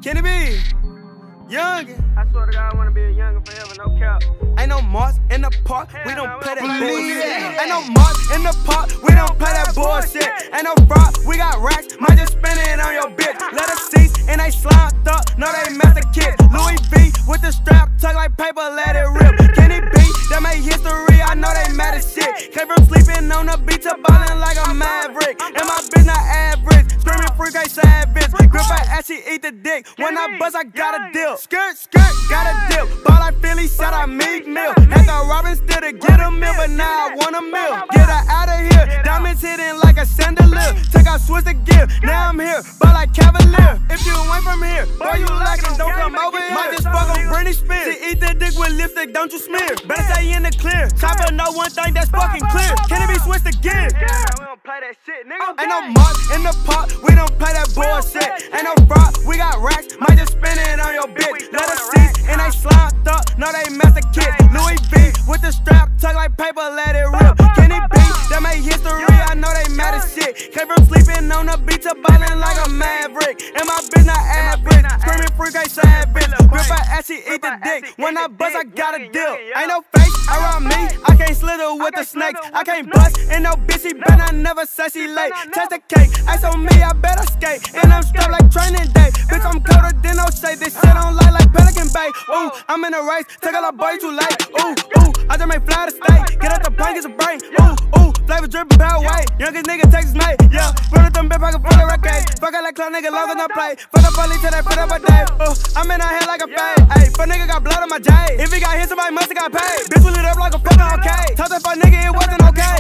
Can it be? Youngin'. I swear to God, I wanna be a youngin' forever, no cap. Ain't no marks in the park, we don't play that bullshit. Ain't no marks in the park, we don't play that bullshit. Ain't no fraud, we got racks, might just spend it on your bitch. Let us cease, and they slimed up, no they master kids. Louis V with the strap, tuck like paper, let it rip. Can it be? That made history, I know they mad as shit. Came from sleeping on the beach to ballin' like a maverick. And my bitch not average, screaming freak, ain't savage. Grip her ass, she eat the dick. When I bust, I got a deal. Skirt, skirt, got a deal. Ball like Philly, shot I meat meal. Had to Robin still to get a meal, but now I want a meal. Get her out of here, diamonds hitting like a chandelier. Took out switch the gear, now I'm here, ball like Cavalier. If you ain't from here, boy you lacking, don't come over here. Might just fuck on Britney Spears. She eat that dick with lipstick, don't you smear. Better stay in the clear. Chopper know one thing that's fucking clear. Can it be switched again? We don't play that shit, nigga. Ain't no marks in the park, we don't play that bullshit. Ain't no fraud, we got racks, might just spend it on your bitch. Let us cease, and they slimed up, no they master kids. Louis V with the strap, tuck like paper, let it rip. Can it be? That made history, I know they mad as shit. Came from sleeping on the beach to ballin' like a maverick. And my bitch not average, screaming freak, ain't savage. Grip her ass, she eat the dick. When I bust, I got a deal. Ain't no fake around me, I can't slither with the snakes. I can't bust, and no bitch, she better never say she late. Touch the cake, ice on me, I better skate. And I'm strapped like training day. Bitch, I'm colder than O'Shea. This shit on light like Pelican Bay. Ooh, I'm in a race, take a lot, boy, too late. Ooh, ooh, I just made fly to state. Get out the plane, get some brain. Ooh, ooh, flavor drippin' power weight. Youngest nigga, Texas made. Yeah, run with them bitch pocket full of records. Fuck it like club nigga, long as I play. Fuck the police till they put up a day. Ooh, I'm in her head like a fade. Ayy, fuck nigga got blood on my jade. If he got hit, somebody must've got paid. Bitch, we lit up like a fucking arcade. Told that fuck nigga it wasn't okay.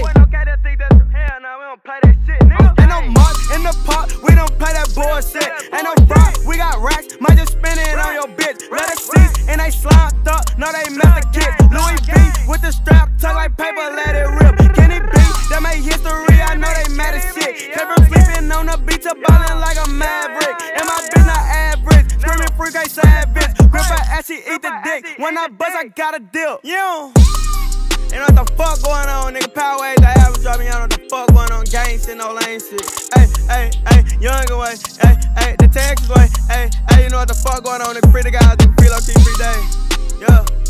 Hell no, we don't play that shit, nigga. Ain't no marks in the park, we don't play that bullshit. Ain't no fraud, we got racks, might just spend it on your bitch. Let us cease, and they slimed up, no they master kids. Louis V with the strap, tuck like paper, let it rip. Can it be? That made history, I know they mad as shit. Came from sleeping on the beach to ballin' like a maverick. And my bitch not average, screaming freak, ain't savage. Grip her ass, she eat the dick. When I bust, I got a deal. You know what the fuck going on, nigga. Power ways, the average drop me out. What the fuck going on? Gang shit, no lane shit. Ay, ay, ay, younger way. Ay, ay, the Texas way. Ay, ay, you know what the fuck going on? Nigga, free the guys, nigga, free low key, free day. Yeah.